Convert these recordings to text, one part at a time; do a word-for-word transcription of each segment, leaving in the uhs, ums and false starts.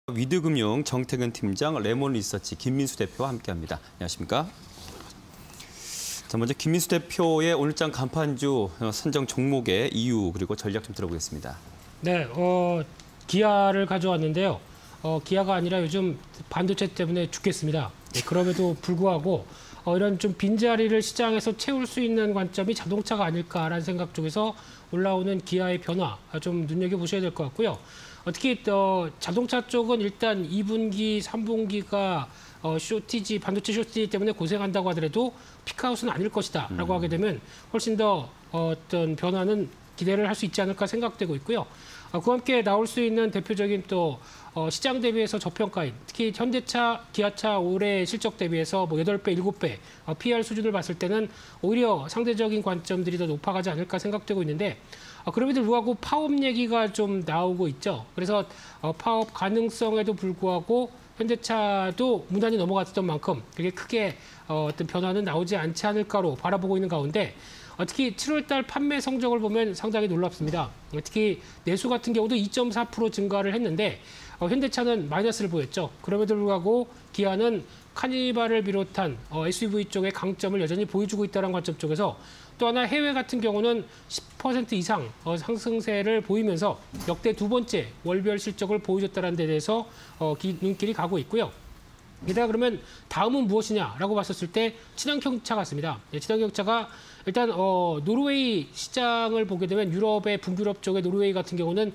위드금융 정태근 팀장, 레몬리서치 김민수 대표와 함께합니다. 안녕하십니까? 자, 먼저 김민수 대표의 오늘장 간판주 선정 종목의 이유 그리고 전략 좀 들어보겠습니다. 네, 어, 기아를 가져왔는데요. 어, 기아가 아니라 요즘 반도체 때문에 죽겠습니다. 네, 그럼에도 불구하고 어, 이런 좀 빈자리를 시장에서 채울 수 있는 관점이 자동차가 아닐까라는 생각 쪽에서 올라오는 기아의 변화 좀 눈여겨보셔야 될 것 같고요. 어, 특히 어, 자동차 쪽은 일단 이 분기, 삼 분기가 어, 쇼티지, 반도체 쇼티지 때문에 고생한다고 하더라도 피크아웃은 아닐 것이다 라고 음. 하게 되면 훨씬 더 어, 어떤 변화는 기대를 할 수 있지 않을까 생각되고 있고요. 어, 그와 함께 나올 수 있는 대표적인 또 어, 시장 대비해서 저평가인, 특히 현대차, 기아차 올해 실적 대비해서 뭐 여덟 배, 일곱 배 어, 피이알 수준을 봤을 때는 오히려 상대적인 관점들이 더 높아가지 않을까 생각되고 있는데 어, 그럼에도 불구하고 파업 얘기가 좀 나오고 있죠. 그래서 어, 파업 가능성에도 불구하고 현대차도 무난히 넘어갔던 만큼 그게 크게 어, 어떤 변화는 나오지 않지 않을까로 바라보고 있는 가운데 어, 특히 칠월 달 판매 성적을 보면 상당히 놀랍습니다. 어, 특히 내수 같은 경우도 이 점 사 퍼센트 증가를 했는데 어, 현대차는 마이너스를 보였죠. 그럼에도 불구하고 기아는 카니발을 비롯한 어, 에스유브이 쪽의 강점을 여전히 보여주고 있다는 관점 쪽에서 또 하나 해외 같은 경우는 십 퍼센트 이상 어, 상승세를 보이면서 역대 두 번째 월별 실적을 보여줬다는 데 대해서 어, 기, 눈길이 가고 있고요. 게다가 그러면 다음은 무엇이냐라고 봤었을 때 친환경차 같습니다. 네, 친환경차가 일단 어, 노르웨이 시장을 보게 되면 유럽의 북유럽 쪽의 노르웨이 같은 경우는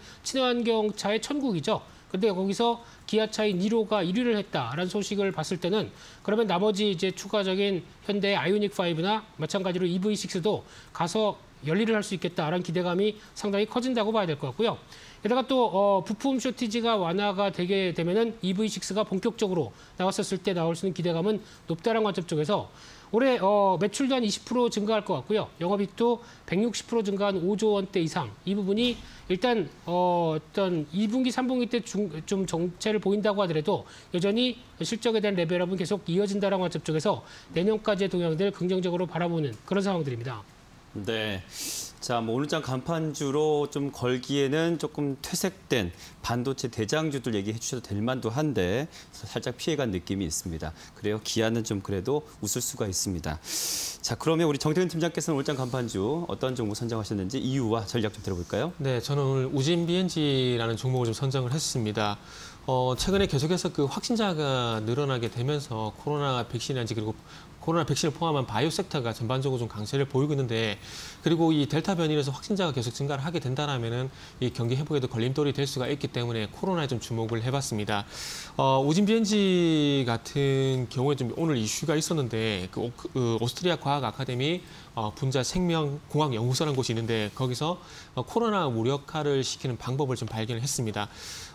친환경차의 천국이죠. 근데 거기서 기아차인 니로가 일 위를 했다라는 소식을 봤을 때는 그러면 나머지 이제 추가적인 현대 아이오닉 파이브나 마찬가지로 이브이 식스도 가서 열일을 할 수 있겠다라는 기대감이 상당히 커진다고 봐야 될 것 같고요. 게다가 또 어, 부품 쇼티지가 완화가 되게 되면은 이브이 식스가 본격적으로 나왔었을 때 나올 수 있는 기대감은 높다는 관점 쪽에서 올해 어, 매출도 한 이십 퍼센트 증가할 것 같고요. 영업이익도 백육십 퍼센트 증가한 오조 원대 이상. 이 부분이 일단 어, 어떤 이 분기, 삼 분기 때 좀 정체를 보인다고 하더라도 여전히 실적에 대한 레벨업은 계속 이어진다는 관점 쪽에서 내년까지의 동향들 긍정적으로 바라보는 그런 상황들입니다. 네. 자, 뭐 오늘장 간판주로 좀 걸기에는 조금 퇴색된 반도체 대장주들 얘기해 주셔도 될 만도 한데 살짝 피해간 느낌이 있습니다. 그래요. 기아는 좀 그래도 웃을 수가 있습니다. 자, 그러면 우리 정태근 팀장께서는 오늘장 간판주 어떤 종목 선정하셨는지 이유와 전략 좀 들어볼까요? 네, 저는 오늘 우진비엔지라는 종목을 좀 선정을 했습니다. 어, 최근에 계속해서 그 확진자가 늘어나게 되면서 코로나 백신이란지 그리고 코로나 백신을 포함한 바이오 섹터가 전반적으로 좀 강세를 보이고 있는데 그리고 이 델타 변이에서 확진자가 계속 증가를 하게 된다라면은 이 경기 회복에도 걸림돌이 될 수가 있기 때문에 코로나에 좀 주목을 해봤습니다. 어, 우진비엔지 같은 경우에 좀 오늘 이슈가 있었는데 그, 오, 그 오스트리아 과학 아카데미 어, 분자 생명 공학 연구소라는 곳이 있는데 거기서 어, 코로나 무력화를 시키는 방법을 좀 발견을 했습니다.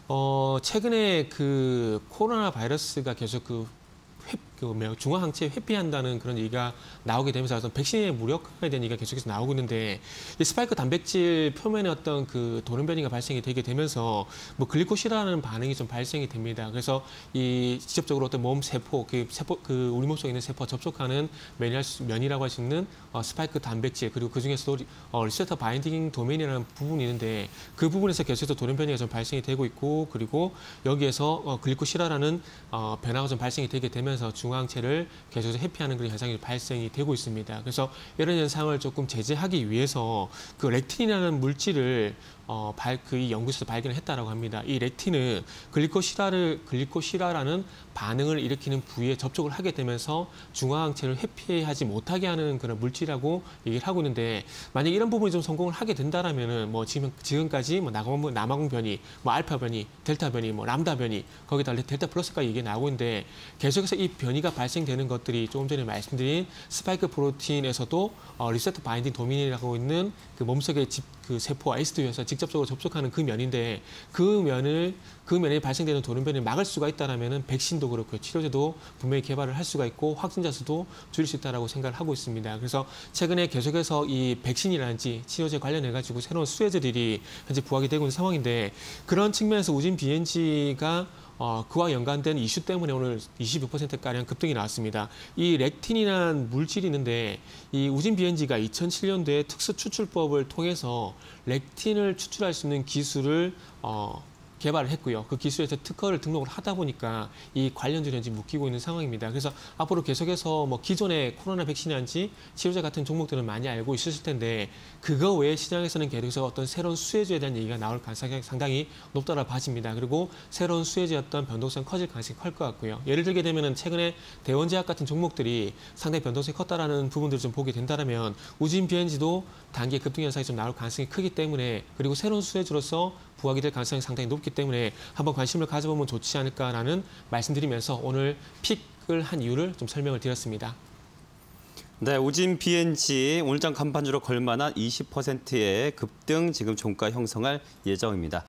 어, 최근에 그 코로나 바이러스가 계속 그 회, 그 중화항체 회피한다는 그런 얘기가 나오게 되면서 어떤 백신의 무력화에 대한 얘기가 계속해서 나오고 있는데 이 스파이크 단백질 표면에 어떤 그 돌연변이가 발생이 되게 되면서 뭐 글리코시라는 반응이 좀 발생이 됩니다. 그래서 이 직접적으로 어떤 몸 세포, 그 세포, 그 우리 몸속에 있는 세포와 접촉하는 면이, 면이라고 할 수 있는 어, 스파이크 단백질 그리고 그 중에서도 어, 리세터 바인딩 도메인이라는 부분이 있는데 그 부분에서 계속해서 돌연변이가 좀 발생이 되고 있고 그리고 여기에서 어, 글리코시라는 어, 변화가 좀 발생이 되게 되면서 중화항체를 계속해서 회피하는 그런 현상이 발생이 되고 있습니다. 그래서 이런 현상을 조금 제재하기 위해서 그 렉틴이라는 물질을 어, 발, 그 이 연구소에서 발견했다라고 합니다. 이 렉틴은 글리코시라를, 글리코시라라는 반응을 일으키는 부위에 접촉을 하게 되면서 중화항체를 회피하지 못하게 하는 그런 물질이라고 얘기를 하고 있는데 만약 이런 부분이 좀 성공을 하게 된다라면은 뭐 지금, 지금까지 뭐 남아공, 남아공 변이, 뭐 알파 변이, 델타 변이, 뭐 람다 변이, 거기다 델타 플러스까지 얘기 나오고 있는데 계속해서 이 변이가 발생되는 것들이 조금 전에 말씀드린 스파이크 프로틴에서도 어, 리세터 바인딩 도미인이라고 있는 그 몸속의 집, 그 세포 에스디유에서 직접적으로 접촉하는 그 면인데 그 면을 그 면에 발생되는 돌연변이를 막을 수가 있다라면은 백신도 그렇고 치료제도 분명히 개발을 할 수가 있고 확진자 수도 줄일 수 있다라고 생각을 하고 있습니다. 그래서 최근에 계속해서 이 백신이라든지 치료제 관련해 가지고 새로운 수혜제들이 현재 부각이 되고 있는 상황인데 그런 측면에서 우진 비엔지가 어, 그와 연관된 이슈 때문에 오늘 이십육 퍼센트가량 급등이 나왔습니다. 이 렉틴이라는 물질이 있는데 이 우진 비엔지가 이천칠 년도에 특수 추출법을 통해서 렉틴을 추출할 수 있는 기술을 어, 개발을 했고요. 그 기술에서 특허를 등록을 하다 보니까 이 관련주는 현재 묶이고 있는 상황입니다. 그래서 앞으로 계속해서 뭐 기존의 코로나 백신이란지 치료제 같은 종목들은 많이 알고 있으실 텐데 그거 외에 시장에서는 계속해서 어떤 새로운 수혜주에 대한 얘기가 나올 가능성이 상당히 높다라 봐집니다. 그리고 새로운 수혜주의 어떤 변동성이 커질 가능성이 클 것 같고요. 예를 들게 되면은 최근에 대원제약 같은 종목들이 상당히 변동성이 컸다라는 부분들을 좀 보게 된다면 우진 비엔지도 단기 급등 현상이 좀 나올 가능성이 크기 때문에 그리고 새로운 수혜주로서 부각이 될 가능성이 상당히 높기 때문에 한번 관심을 가져보면 좋지 않을까라는 말씀드리면서 오늘 픽을 한 이유를 좀 설명을 드렸습니다. 네, 우진 비엔지 오늘장 간판주로 걸만한 이십 퍼센트의 급등 지금 종가 형성할 예정입니다.